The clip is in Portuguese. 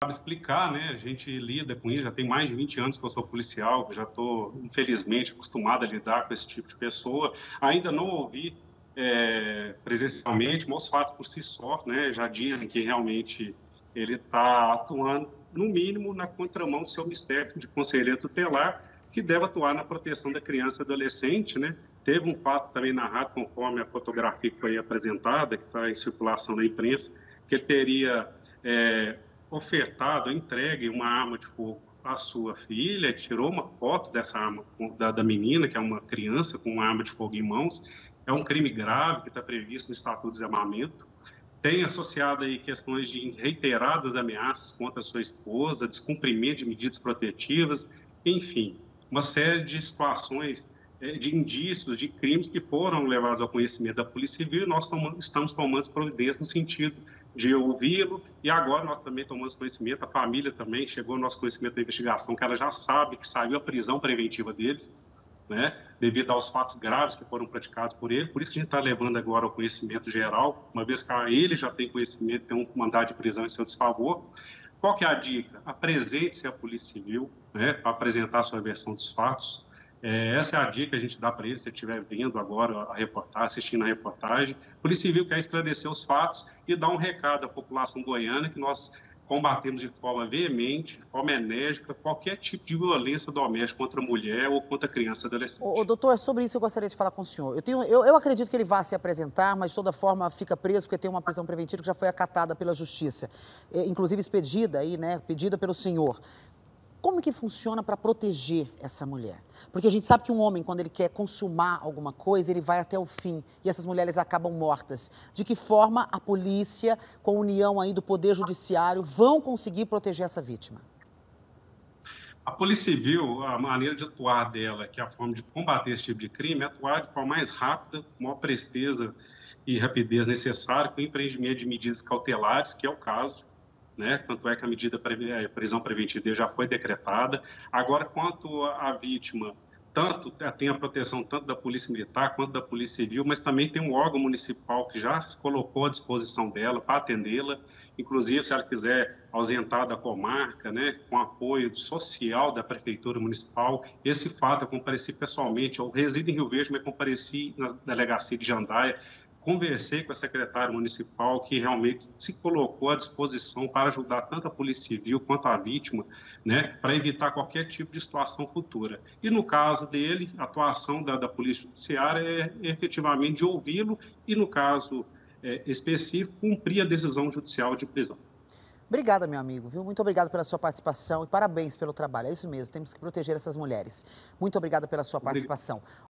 sabe explicar, né? A gente lida com isso, já tem mais de 20 anos que eu sou policial, já estou, infelizmente, acostumado a lidar com esse tipo de pessoa. Ainda não ouvi presencialmente, mas os fatos por si só, né, já dizem que realmente ele está atuando, no mínimo, na contramão do seu mistério de conselheiro tutelar, que deve atuar na proteção da criança e adolescente, né? Teve um fato também narrado, conforme a fotografia que foi apresentada, que está em circulação na imprensa, que ele teria ofertado, entregue uma arma de fogo à sua filha, tirou uma foto dessa arma da menina, que é uma criança com uma arma de fogo em mãos. É um crime grave que está previsto no Estatuto de Desarmamento. Tem associado aí questões de reiteradas ameaças contra sua esposa, descumprimento de medidas protetivas, enfim, uma série de situações, de indícios, de crimes que foram levados ao conhecimento da Polícia Civil e nós estamos tomando providências no sentido de ouvi-lo e agora nós também tomamos conhecimento, a família também chegou ao nosso conhecimento da investigação, que ela já sabe que saiu a prisão preventiva dele, né, devido aos fatos graves que foram praticados por ele. Por isso que a gente está levando agora ao conhecimento geral, uma vez que ele já tem conhecimento, tem um mandado de prisão em seu desfavor. Qual que é a dica? Apresente-se à Polícia Civil, né, para apresentar a sua versão dos fatos. Essa é a dica que a gente dá para ele, se estiver vendo agora a reportagem, assistindo a reportagem. A Polícia Civil quer esclarecer os fatos e dar um recado à população goiana que nós combatemos de forma veemente, de forma enérgica, qualquer tipo de violência doméstica contra a mulher ou contra a criança e adolescente. Doutor, sobre isso eu gostaria de falar com o senhor. Eu acredito que ele vá se apresentar, mas de toda forma fica preso porque tem uma prisão preventiva que já foi acatada pela Justiça, inclusive expedida aí, né, pedida pelo senhor. Como que funciona para proteger essa mulher? Porque a gente sabe que um homem, quando ele quer consumar alguma coisa, ele vai até o fim e essas mulheres acabam mortas. De que forma a polícia, com a união aí do Poder Judiciário, vão conseguir proteger essa vítima? A Polícia Civil, a maneira de atuar dela, que é a forma de combater esse tipo de crime, é atuar de forma mais rápida, com maior presteza e rapidez necessária, com o empreendimento de medidas cautelares, que é o caso, né? Tanto é que a prisão preventiva já foi decretada. Agora, quanto à vítima, tanto tem a proteção tanto da Polícia Militar quanto da Polícia Civil, mas também tem um órgão municipal que já se colocou à disposição dela para atendê-la, inclusive se ela quiser ausentar da comarca, né, com apoio social da Prefeitura Municipal. Esse fato eu compareci pessoalmente, eu resido em Rio Verde, mas compareci na delegacia de Jandaia, conversei com a secretária municipal que realmente se colocou à disposição para ajudar tanto a Polícia Civil quanto a vítima, né, para evitar qualquer tipo de situação futura. E no caso dele, a atuação da Polícia Judiciária é efetivamente de ouvi-lo e, no caso específico, cumprir a decisão judicial de prisão. Obrigada, meu amigo, viu? Muito obrigado pela sua participação e parabéns pelo trabalho. É isso mesmo, temos que proteger essas mulheres. Muito obrigada pela sua participação.